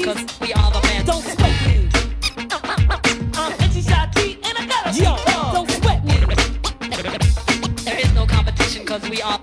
cause we are the band. Don't sweat me. I'm NC-Sha-T and I gotta yo, don't sweat me. There is no competition cause we are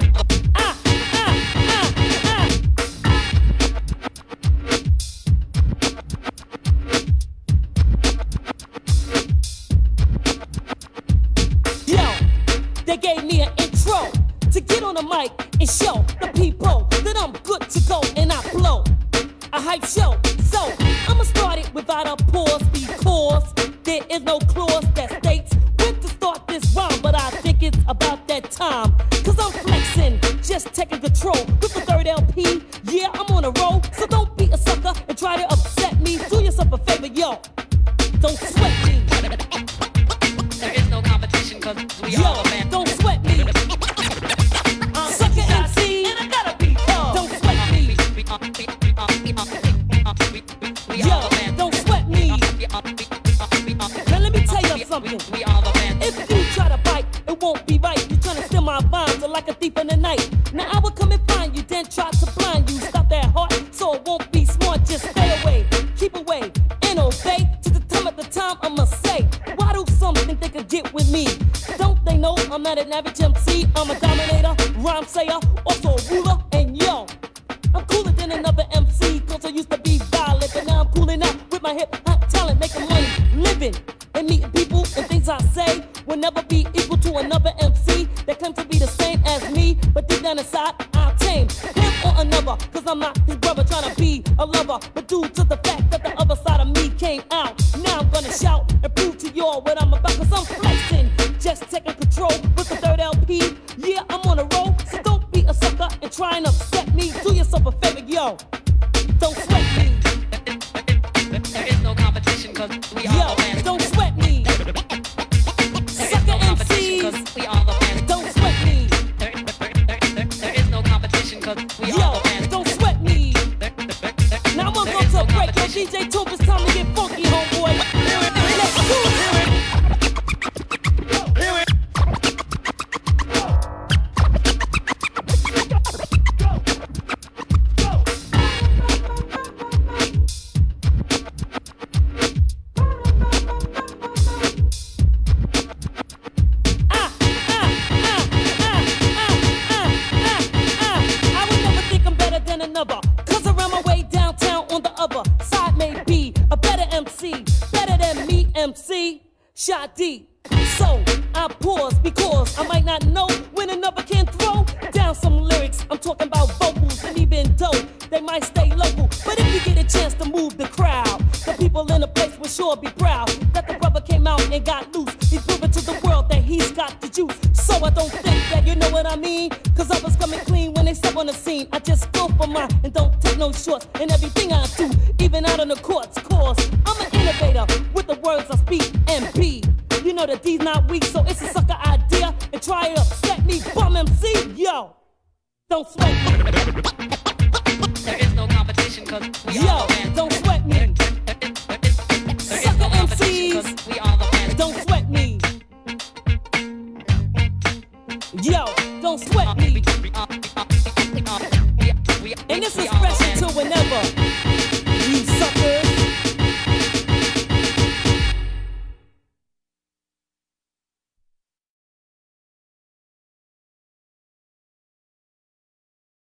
Yo, they gave me an intro to get on the mic and show the people that I'm good to go and I blow a hype show. So I'ma start it without a pause because there is no clause that states when to start this rhyme, but I think it's about that time. Cause I'm flexing, just taking control with the third LP. Yeah, I'm on a roll, so don't be a sucker and try to upset me. Do yourself a favor, yo, don't sweat me. There is no competition cause we are the band. Don't sweat me. Sucker MC and I gotta be don't sweat me. Yo, don't sweat me. Now let me tell you something. If you try to bite, it won't be right. You're trying to steal my vines like a thief in the night. Now I will come and find you, then try to blind you. Stop that heart so it won't be smart. Just stay away, keep away, and obey. To the time at the time I'ma say, why do some think they could get with me? Don't they know I'm not an average MC? I'm a dominator, rhyme sayer, also a ruler. And yo, I'm cooler than another MC, cause I used to be violent, but now I'm cooling out with my hip hop talent, making money, living, and meeting people, and things I say will never be equal to another MC that claims to be the same as me, but deep down inside, I'll tame him or another, cause I'm not his brother trying to be a lover, but due to the fact that the other side of me came out, now I'm gonna shout and prove to y'all what I'm about, cause I'm flexing, just taking control with the third LP. Yeah, I'm on a roll, so don't be a sucker and try and upset me. Do yourself a favor, yo, don't sweat me. There is no competition cause we are the band. Don't sweat me. Sucker MCs, we are the band. Don't sweat me. There is no competition cause we are the band. Don't sweat me. Now I'm gonna go to a break. Yo, DJ Toop, it's time to get funky, homeboy. Let's do it. Cause around my way downtown on the other side may be a better MC, better than me, MC Sha-D. So I pause because I might not know when another can throw down some lyrics. I'm talking about vocals, and even though they might stay local, but if you get a chance to move the crowd, the people in the place will sure be proud that the brother came out and got loose. He's proving to the world that he's got the juice. So I don't think that you know what I mean, cause others coming clean when they step on the scene. I just go for mine and don't take no shorts in everything I do, even out on the courts. Cause I'm an innovator with the words I speak and be. You know that D's not weak, so it's a sucker idea. And try to upset me, bum MC, yo, don't sweat me. There is no competition cause we are